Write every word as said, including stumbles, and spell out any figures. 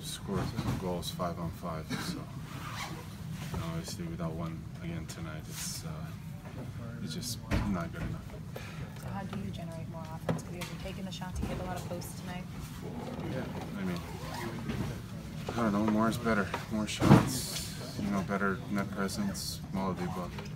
scored goals five on five, so you know, obviously without one again tonight, it's uh, it's just not good enough. So how do you generate more offense? Because you guys are taking the shots, you hit a lot of posts tonight. Yeah, I mean, I don't know, more is better. More shots, you know, better net presence, all of the above.